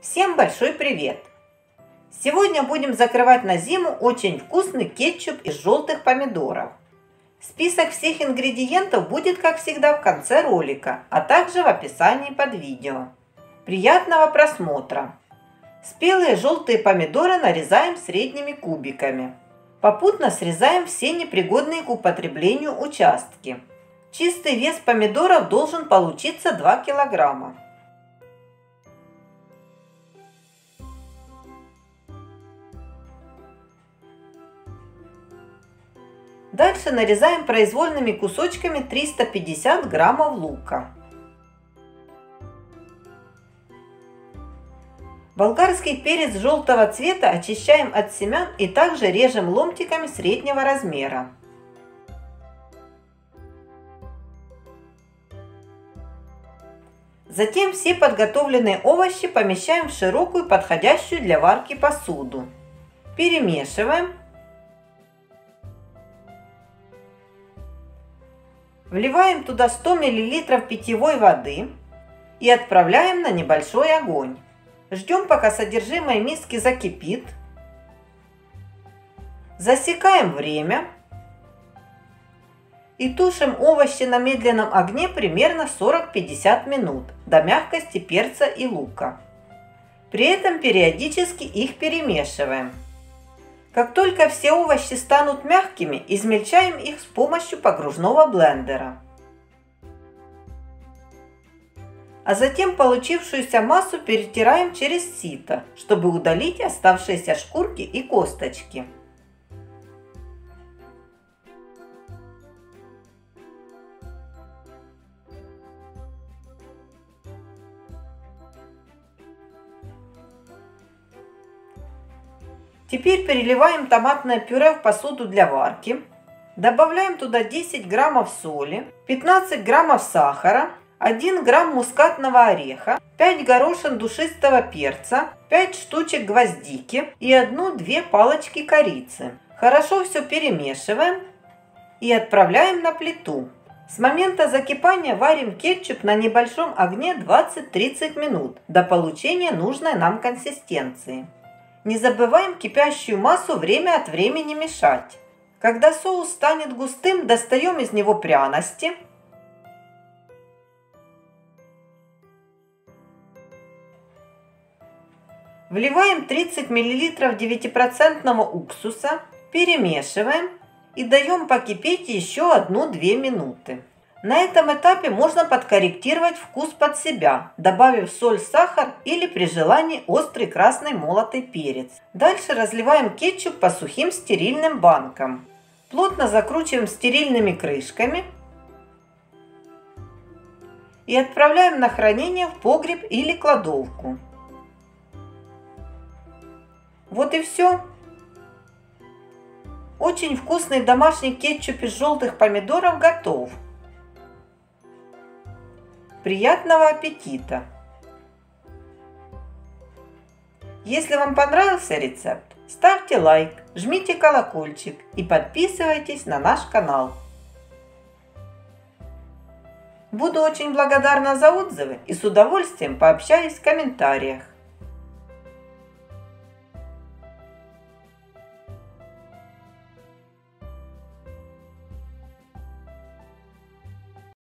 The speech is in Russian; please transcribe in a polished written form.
Всем большой привет! Сегодня будем закрывать на зиму очень вкусный кетчуп из желтых помидоров. Список всех ингредиентов будет, как всегда, в конце ролика, а также в описании под видео. Приятного просмотра! Спелые желтые помидоры нарезаем средними кубиками. Попутно срезаем все непригодные к употреблению участки. Чистый вес помидоров должен получиться 2 килограмма. Дальше нарезаем произвольными кусочками 350 граммов лука. Болгарский перец желтого цвета очищаем от семян и также режем ломтиками среднего размера. Затем все подготовленные овощи помещаем в широкую, подходящую для варки посуду. Перемешиваем. Вливаем туда 100 мл питьевой воды и отправляем на небольшой огонь. Ждем, пока содержимое миски закипит. Засекаем время и тушим овощи на медленном огне примерно 40-50 минут до мягкости перца и лука. При этом периодически их перемешиваем. Как только все овощи станут мягкими, измельчаем их с помощью погружного блендера. А затем получившуюся массу перетираем через сито, чтобы удалить оставшиеся шкурки и косточки. Теперь переливаем томатное пюре в посуду для варки. Добавляем туда 10 граммов соли, 15 граммов сахара, 1 грамм мускатного ореха, 5 горошин душистого перца, 5 штучек гвоздики и 1-2 палочки корицы. Хорошо все перемешиваем и отправляем на плиту. С момента закипания варим кетчуп на небольшом огне 20-30 минут до получения нужной нам консистенции. Не забываем кипящую массу время от времени мешать. Когда соус станет густым, достаем из него пряности. Вливаем 30 мл 9% уксуса, перемешиваем и даем покипеть еще 1-2 минуты. На этом этапе можно подкорректировать вкус под себя, добавив соль, сахар или при желании острый красный молотый перец. Дальше разливаем кетчуп по сухим стерильным банкам. Плотно закручиваем стерильными крышками и отправляем на хранение в погреб или кладовку. Вот и все. Очень вкусный домашний кетчуп из желтых помидоров готов. Приятного аппетита! Если вам понравился рецепт, ставьте лайк, жмите колокольчик и подписывайтесь на наш канал. Буду очень благодарна за отзывы и с удовольствием пообщаюсь в комментариях.